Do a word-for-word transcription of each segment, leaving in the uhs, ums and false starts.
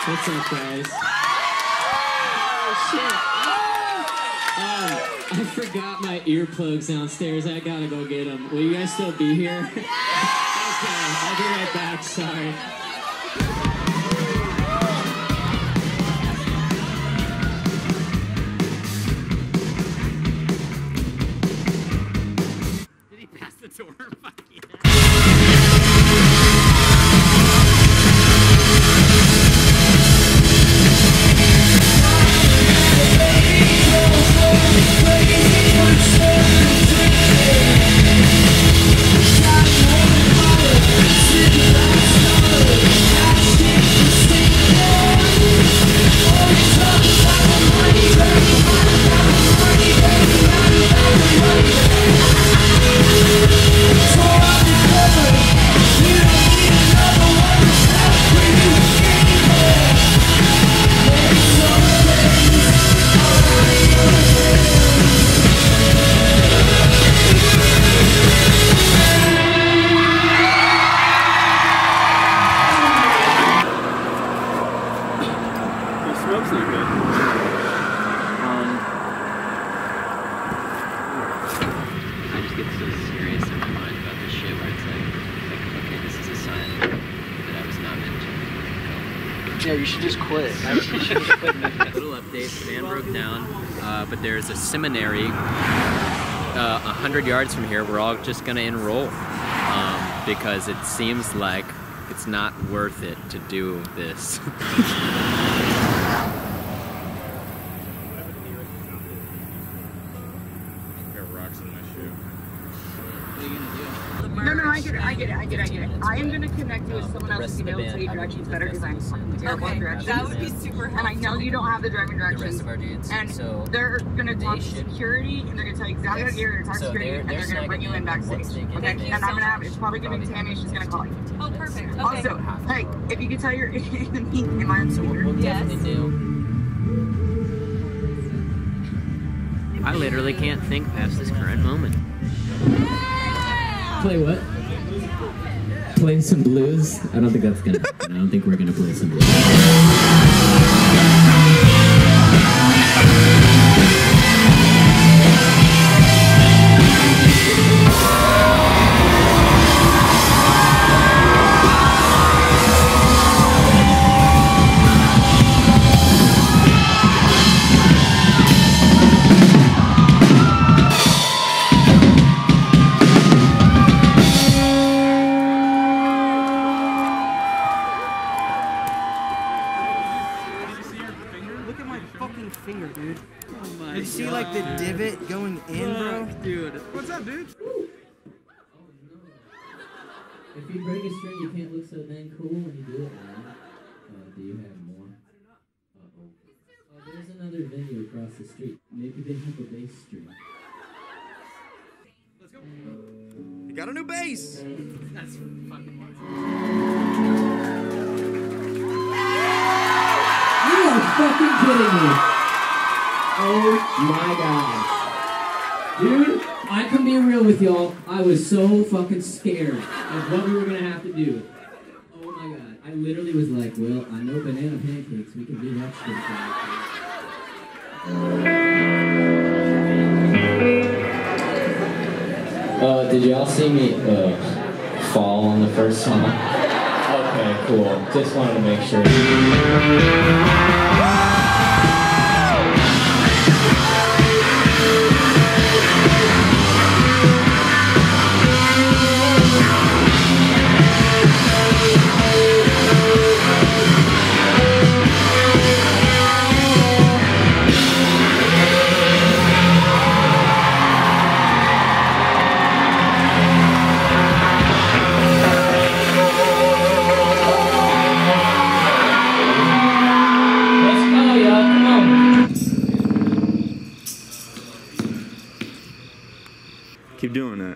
What's up, guys? Oh, shit. Um, I forgot my earplugs downstairs. I gotta go get them. Will you guys still be here? Okay, I'll be right back. Sorry. Did he pass the door? Fuck yeah. Yeah, you should just quit. You should just quit. Little update, the van broke down, uh, but there's a seminary uh, a hundred yards from here. We're all just gonna enroll um, because it seems like it's not worth it to do this. No, no, I get it, I get it, I get it, I get it. I am going to connect you with someone else who can tell you directions better because I'm fucking terrible at directions. That would be super helpful. And I know you don't have the driving directions. The rest of our dudes. And so they're going to talk to security and they're going to tell you exactly how to get here, talk to So security, they're- and they're they're going to bring you in backstage. once they get Okay? in, And I'm going to have, it's probably going to be Tammy, she's going to call you. Oh, perfect. Okay. Also, hey, if you could tell your enemy, am I on scooter? We'll Yes. definitely do. I literally can't think past this current moment. Play what? Play some blues? I don't think that's gonna happen. I don't think we're gonna play some blues. Finger, dude. Oh my You see like the divot going in, bro? Dude. What's up, dude? If you break a string, you can't look so dang cool when you do it wrong. Uh, do you have more? Uh-oh. Oh, there's another venue across the street. Maybe they have a bass string. Let's go. You got a new bass. That's fucking You are fucking kidding me! Oh my god. Dude, I can be real with y'all. I was so fucking scared of what we were gonna have to do. Oh my god. I literally was like, well, I know banana pancakes. We can do that shit. Uh, did y'all see me uh, fall on the first song? Okay, cool. Just wanted to make sure. Keep doing that.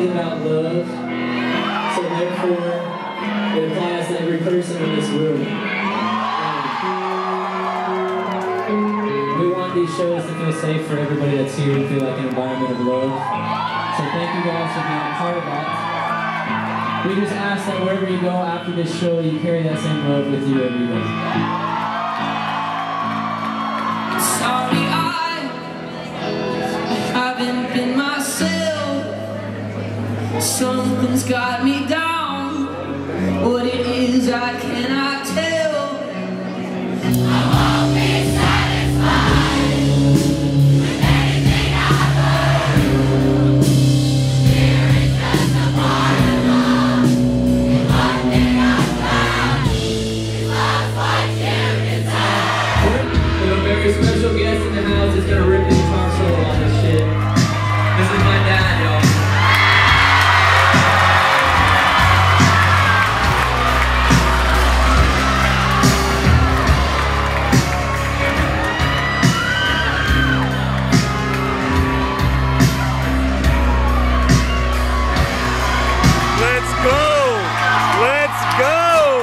is about love, so therefore it applies to every person in this room. We want these shows to feel safe for everybody that's here and feel like an environment of love. So thank you guys for being a part of that. We just ask that wherever you go after this show, you carry that same love with you every day. Sorry, I haven't been myself. Something's got me down. What it is, I cannot tell. I won't be satisfied with anything I've heard. Here is just a part of love. One thing I've found is love's what you deserve. We have a very special guest in the house that's gonna rip the guitar solo on this shit. This is my dad, y'all. Let's go! Let's go!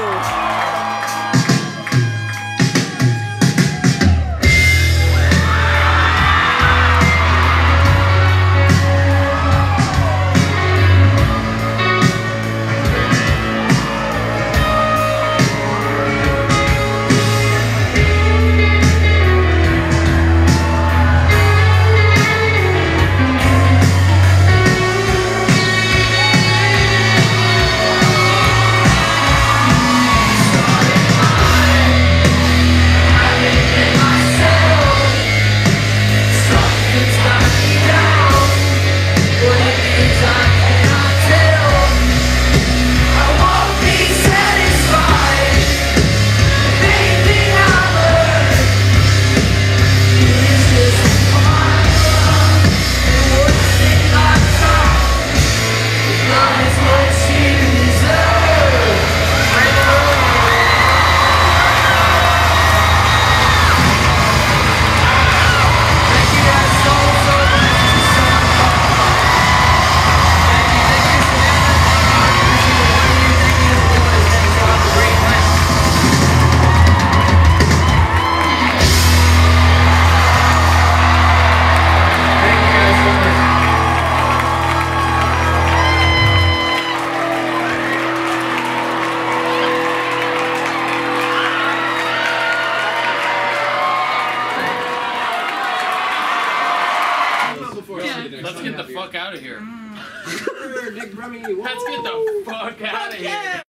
Let's get the fuck out of here. Nick Brummy, Let's get the fuck out of here.